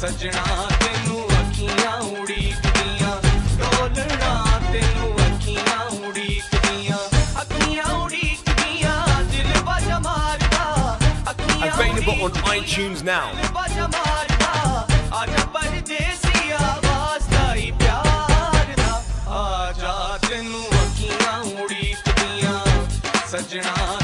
सजना तेनू अखियां उड़ीकदियां डोलना तेनू अखियां उड़ीकदियां दिल बाजा मारदा Available on iTunes now. दिल बाजा मारदा आजा परदेसिया वास्ता ही प्यार दा आजा तेनू अखियां उड़ीकदियां सजना